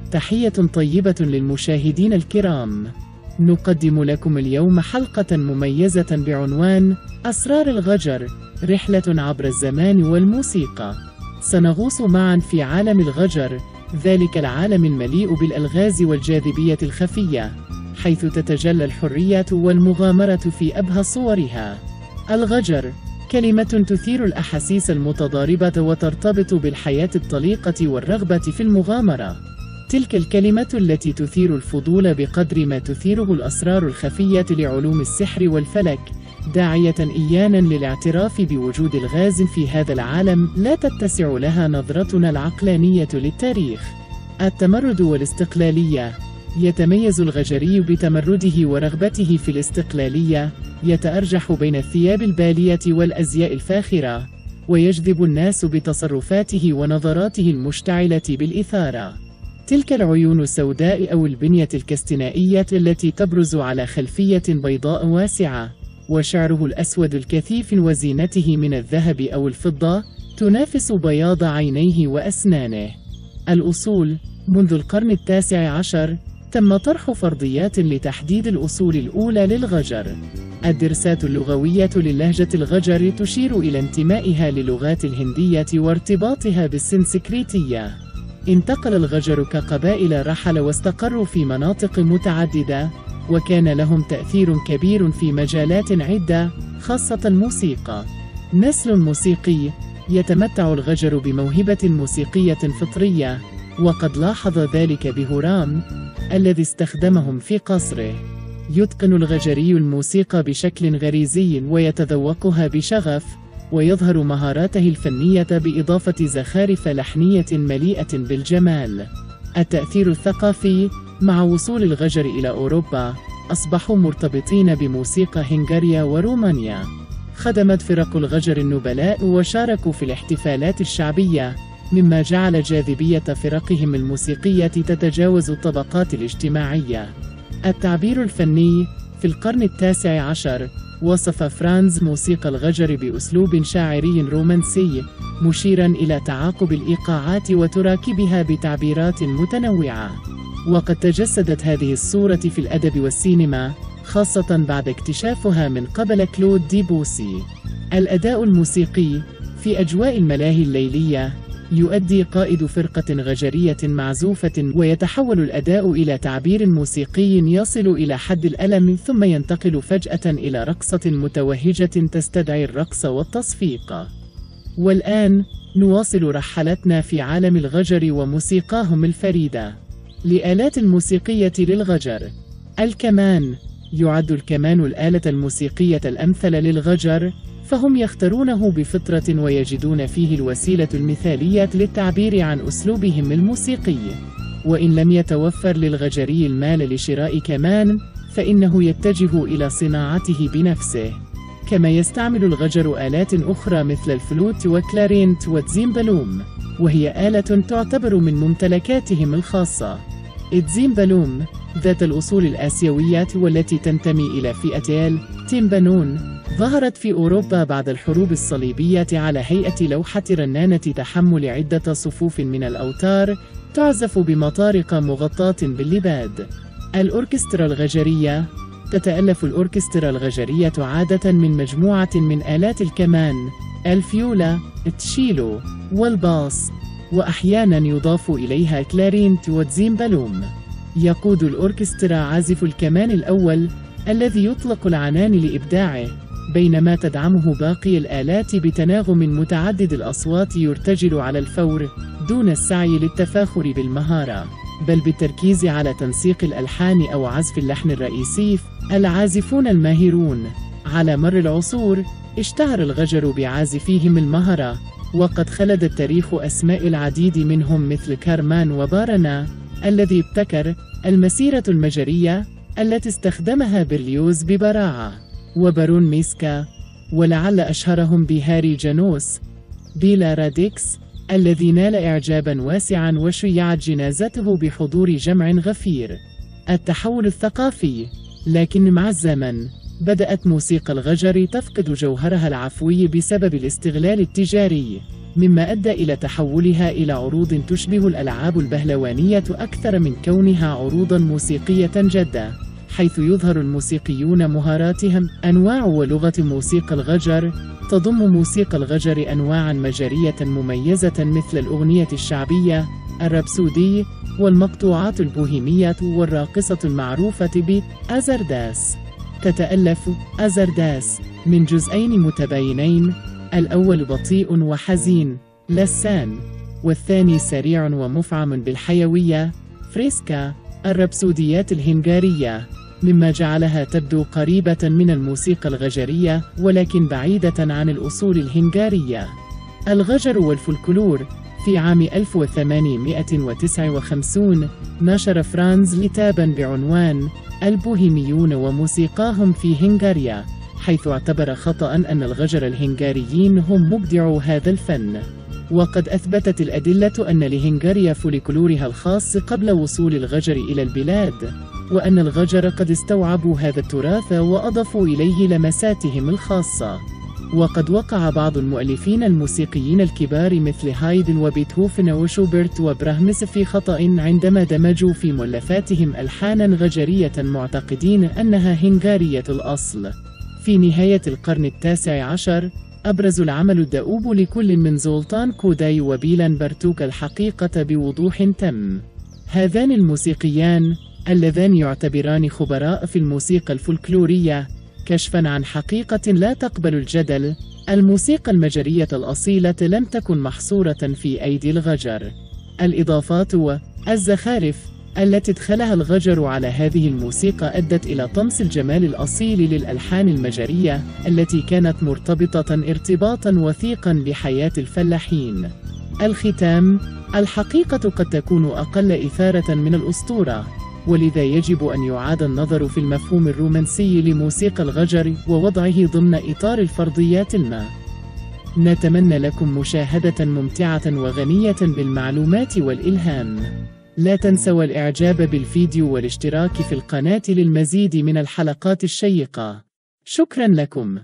تحية طيبة للمشاهدين الكرام. نقدم لكم اليوم حلقة مميزة بعنوان أسرار الغجر، رحلة عبر الزمان والموسيقى. سنغوص معا في عالم الغجر، ذلك العالم المليء بالألغاز والجاذبية الخفية، حيث تتجلى الحرية والمغامرة في أبهى صورها. الغجر كلمة تثير الأحاسيس المتضاربة وترتبط بالحياة الطليقة والرغبة في المغامرة. تلك الكلمة التي تثير الفضول بقدر ما تثيره الأسرار الخفية لعلوم السحر والفلك، داعية إيانا للاعتراف بوجود الغاز في هذا العالم لا تتسع لها نظرتنا العقلانية للتاريخ. التمرد والاستقلالية. يتميز الغجري بتمرده ورغبته في الاستقلالية، يتأرجح بين الثياب البالية والأزياء الفاخرة، ويجذب الناس بتصرفاته ونظراته المشتعلة بالإثارة. تلك العيون السوداء أو البنية الكستنائية التي تبرز على خلفية بيضاء واسعة، وشعره الأسود الكثيف وزينته من الذهب أو الفضة تنافس بياض عينيه وأسنانه. الأصول. منذ القرن التاسع عشر تم طرح فرضيات لتحديد الأصول الأولى للغجر. الدراسات اللغوية للهجة الغجر تشير إلى انتمائها للغات الهندية وارتباطها بالسنسكريتية. انتقل الغجر كقبائل رحل واستقروا في مناطق متعددة، وكان لهم تأثير كبير في مجالات عدة خاصة الموسيقى. نسل موسيقي. يتمتع الغجر بموهبة موسيقية فطرية، وقد لاحظ ذلك بهورام الذي استخدمهم في قصره. يتقن الغجري الموسيقى بشكل غريزي ويتذوقها بشغف، ويظهر مهاراته الفنية بإضافة زخارف لحنية مليئة بالجمال. التأثير الثقافي. مع وصول الغجر إلى أوروبا أصبحوا مرتبطين بموسيقى هنغاريا ورومانيا. خدمت فرق الغجر النبلاء وشاركوا في الاحتفالات الشعبية، مما جعل جاذبية فرقهم الموسيقية تتجاوز الطبقات الاجتماعية. التعبير الفني. في القرن التاسع عشر وصف فرانز موسيقى الغجر بأسلوب شاعري رومانسي، مشيرا إلى تعاقب الإيقاعات وتراكبها بتعبيرات متنوعة. وقد تجسدت هذه الصورة في الأدب والسينما، خاصة بعد اكتشافها من قبل كلود ديبوسي. الأداء الموسيقي. في أجواء الملاهي الليلية يؤدي قائد فرقة غجرية معزوفة، ويتحول الأداء إلى تعبير موسيقي يصل إلى حد الألم، ثم ينتقل فجأة إلى رقصة متوهجة تستدعي الرقص والتصفيق. والآن نواصل رحلتنا في عالم الغجر وموسيقاهم الفريدة. الآلات الموسيقية للغجر. الكمان. يعد الكمان الآلة الموسيقية الأمثل للغجر، فهم يختارونه بفطرة ويجدون فيه الوسيلة المثالية للتعبير عن أسلوبهم الموسيقي. وإن لم يتوفر للغجري المال لشراء كمان، فإنه يتجه إلى صناعته بنفسه. كما يستعمل الغجر آلات أخرى مثل الفلوت وكلارينت والتزيمبالوم، وهي آلة تعتبر من ممتلكاتهم الخاصة. التزيمبالوم ذات الأصول الآسيوية والتي تنتمي إلى فئة التيمبانون، ظهرت في أوروبا بعد الحروب الصليبية على هيئة لوحة رنانة تحمل عدة صفوف من الأوتار، تعزف بمطارق مغطاة باللباد. الأوركسترا الغجرية. تتألف الأوركسترا الغجرية عادة من مجموعة من آلات الكمان، الفيولا، التشيلو، والباص، وأحيانا يضاف إليها كلارينت والتزيمبالوم. يقود الأوركسترا عازف الكمان الأول الذي يطلق العنان لإبداعه، بينما تدعمه باقي الآلات بتناغم متعدد الأصوات يرتجل على الفور، دون السعي للتفاخر بالمهارة، بل بالتركيز على تنسيق الألحان أو عزف اللحن الرئيسي. العازفون الماهرون. على مر العصور اشتهر الغجر بعازفيهم المهرة، وقد خلد التاريخ أسماء العديد منهم مثل كارمان وبارنا الذي ابتكر المسيرة المجرية التي استخدمها برليوز ببراعة، وبارون ميسكا، ولعل أشهرهم بهاري جانوس بيلا راديكس الذي نال إعجابا واسعا وشيعت جنازته بحضور جمع غفير. التحول الثقافي. لكن مع الزمن بدأت موسيقى الغجر تفقد جوهرها العفوي بسبب الاستغلال التجاري. مما أدى إلى تحولها إلى عروض تشبه الألعاب البهلوانية أكثر من كونها عروضا موسيقية جادة، حيث يظهر الموسيقيون مهاراتهم. أنواع ولغة موسيقى الغجر: تضم موسيقى الغجر أنواعا مجرية مميزة مثل الأغنية الشعبية، الرابسودي، والمقطوعات البوهيمية، والراقصة المعروفة بأزرداس. تتألف أزرداس من جزئين متباينين، الأول بطيء وحزين لسان، والثاني سريع ومفعم بالحيوية فريسكا. الرابسوديات الهنغارية، مما جعلها تبدو قريبة من الموسيقى الغجرية ولكن بعيدة عن الأصول الهنغارية. الغجر والفولكلور: في عام 1859 نشر فرانز لتابا بعنوان البوهيميون وموسيقاهم في هنغاريا، حيث اعتبر خطأ أن الغجر الهنغاريين هم مبدعو هذا الفن. وقد أثبتت الأدلة أن لهنغاريا فولكلورها الخاص قبل وصول الغجر إلى البلاد، وأن الغجر قد استوعبوا هذا التراث وأضافوا إليه لمساتهم الخاصة. وقد وقع بعض المؤلفين الموسيقيين الكبار مثل هايدن وبيتهوفن وشوبرت وبراهمس في خطأ عندما دمجوا في مؤلفاتهم ألحانا غجرية معتقدين أنها هنغارية الأصل. في نهاية القرن التاسع عشر أبرز العمل الدؤوب لكل من زولتان كوداي وبيلان بارتوك الحقيقة بوضوح تم. هذان الموسيقيان اللذان يعتبران خبراء في الموسيقى الفولكلورية كشفاً عن حقيقة لا تقبل الجدل: الموسيقى المجرية الأصيلة لم تكن محصورة في أيدي الغجر. الإضافات والزخارف التي ادخلها الغجر على هذه الموسيقى أدت إلى طمس الجمال الأصيل للألحان المجرية التي كانت مرتبطة ارتباطاً وثيقاً بحياة الفلاحين. الختام: الحقيقة قد تكون أقل إثارة من الأسطورة، ولذا يجب أن يعاد النظر في المفهوم الرومانسي لموسيقى الغجر ووضعه ضمن إطار الفرضيات نتمنى لكم مشاهدة ممتعة وغنية بالمعلومات والإلهام. لا تنسوا الإعجاب بالفيديو والاشتراك في القناة للمزيد من الحلقات الشيقة. شكرا لكم.